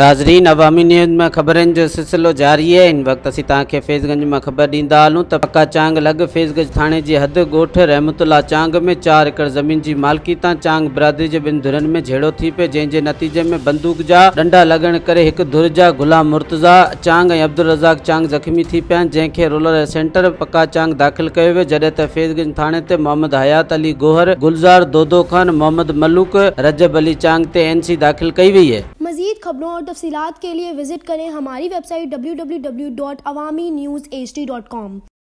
नाज़रीन, अवामी न्यूज़ में ख़बरनि जो सिलसिलो जारी है। इन वक्त असीं तव्हांखे फैज़गंज में ख़बर ॾींदा हलूं त पक्का चांग लॻ फैज़गंज थाणे जी हद ॻोठ रहमतुल्ला चांग में 4 एकड़ ज़मीन जी मालिकी तां चांग बिरादरी जे ॿिनि धुरनि में झेड़ो थी पियो, जंहिंजे नतीजे में बंदूक जा डंडा लॻण करे हिक धुर जा गुलाम मुर्तज़ा चांग ऐं अब्दुल रज़ाक चांग ज़ख़्मी थी पिया आहिनि, जंहिंखे रूरल सेंटर पक्का चांग दाख़िल कयो वियो, जॾहिं त फैज़गंज थाणे ते मोहम्मद हयात अली गोहर, गुलज़ार दोदो खान, मोहम्मद मलूक, रजब अली चांग ते NC दाख़िल कई वई है। मज़ीद खबरों और तफसीलात के लिए विजिट करें हमारी वेबसाइट www.awamiNewsHD.com।